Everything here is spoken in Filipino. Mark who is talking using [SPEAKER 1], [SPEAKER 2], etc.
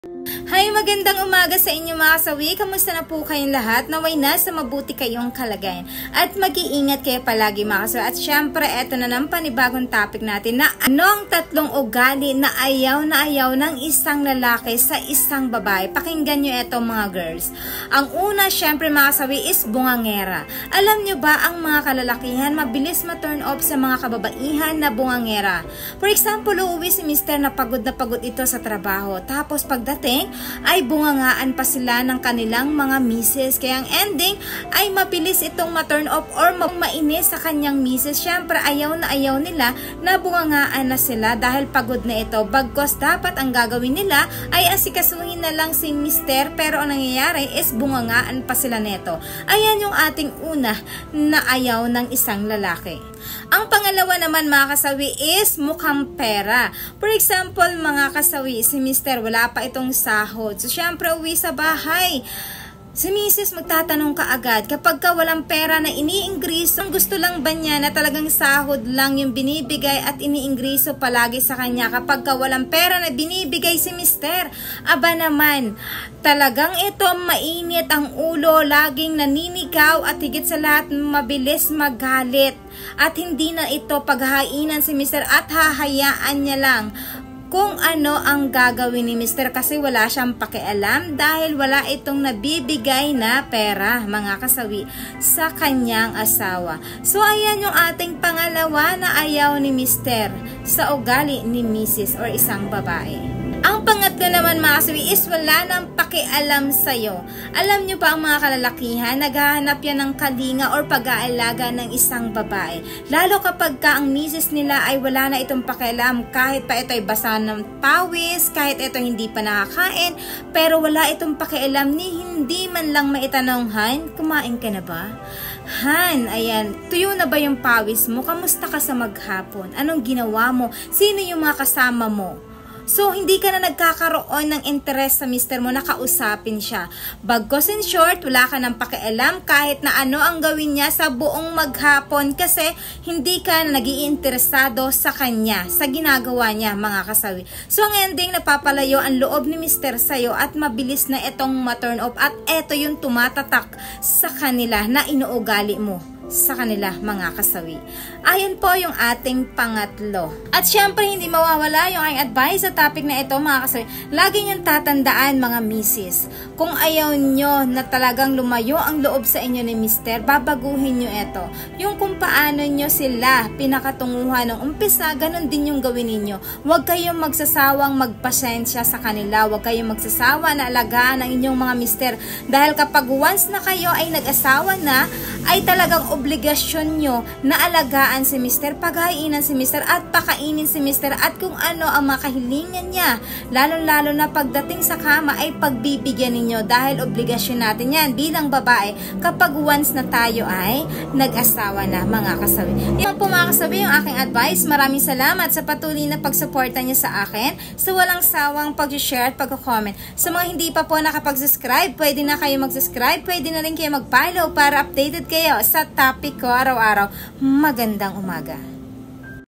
[SPEAKER 1] Hi, magandang umaga sa inyo mga kasawi. Kamusta na po kayong lahat? Naway nasa mabuti kayong kalagayan. At mag-iingat kayo palagi mga kasawi. At syempre, eto na ng panibagong topic natin na ano ang tatlong ugali na ayaw ng isang lalaki sa isang babae. Pakinggan nyo eto mga girls. Ang una, syempre mga kasawi, is bungangera. Alam nyo ba ang mga kalalakihan mabilis ma-turn off sa mga kababaihan na bungangera? For example, uuwi si mister na pagod ito sa trabaho. Tapos pagdating, ay bungangaan pa sila ng kanilang mga misis. Kaya ang ending ay mabilis itong ma-turn off or mainis sa kanyang misis. Syempre ayaw nila na bungangaan na sila dahil pagod na ito. Bagkos dapat ang gagawin nila ay asikasuhin na lang si mister, pero ang nangyayari is bungangaan pa sila neto. Ayan yung ating una na ayaw ng isang lalaki. Ang pangalawa naman mga kasawi is mukhang pera. For example mga kasawi, si mister wala pa itong sahod. So syempre uwi sa bahay, si misis magtatanong ka agad kapag ka walang pera na iniingriso, gusto lang ba niya na talagang sahod lang yung binibigay at iniingriso palagi sa kanya kapag ka walang pera na binibigay si mister? Aba naman, talagang ito mainit ang ulo, laging naninigaw at higit sa lahat mabilis magalit. At hindi na ito paghahainan si mister at hahayaan niya lang kung ano ang gagawin ni mister kasi wala siyang pakialam dahil wala itong nabibigay na pera mga kasawi sa kanyang asawa. So ayan yung ating pangalawa na ayaw ni mister sa ugali ni misis or isang babae. Ang pangatlo naman mga kasawi is wala nang pakialam sa'yo. Alam nyo ba ang mga kalalakihan, naghahanap yan ng kalinga or pag-aalaga ng isang babae. Lalo kapag ka ang misis nila ay wala na itong pakialam, kahit pa ito ay basa ng pawis, kahit ito hindi pa nakakain, pero wala itong pakialam ni hindi man lang maitanong, Han, kumain ka na ba? Han, ayan, tuyo na ba yung pawis mo? Kamusta ka sa maghapon? Anong ginawa mo? Sino yung mga kasama mo? So, hindi ka na nagkakaroon ng interest sa mister mo na kausapin siya. Bagkos in short, wala ka ng pakialam kahit na ano ang gawin niya sa buong maghapon kasi hindi ka na nag-iinteresado sa kanya, sa ginagawa niya mga kasawi. So, ang ending, napapalayo ang loob ni mister sa'yo at mabilis na itong ma-turn off at eto yung tumatatak sa kanila na inuugali mo sa kanila mga kasawi. Ayan po yung ating pangatlo. At syempre hindi mawawala yung aking advice sa topic na ito mga kasawi. Lagi niyong tatandaan mga misis. Kung ayaw nyo na talagang lumayo ang loob sa inyo ni mister, babaguhin nyo ito. Yung kung paano nyo sila pinakatunguhan ng umpisa, ganun din yung gawin ninyo. Huwag kayong magsasawang magpasensya sa kanila. Huwag kayong magsasawa na alagaan ang inyong mga mister. Dahil kapag once na kayo ay nag-asawa na, ay talagang obligasyon nyo na alagaan si mister, paghainan si mister at pakainin si mister at kung ano ang makahilingan niya. Lalo-lalo na pagdating sa kama ay pagbibigyan ninyo dahil obligasyon natin yan bilang babae kapag once na tayo ay nag-asawa na mga kasawi. Yan po mga kasawi yung aking advice. Maraming salamat sa patuloy na pagsuporta niyo sa akin, sa walang sawang pag-share at pag-comment. Sa mga hindi pa po nakapag-subscribe, pwede na kayo mag-subscribe, pwede na rin kayo mag-follow para updated kayo sa topic ko araw-araw. Magandang umaga.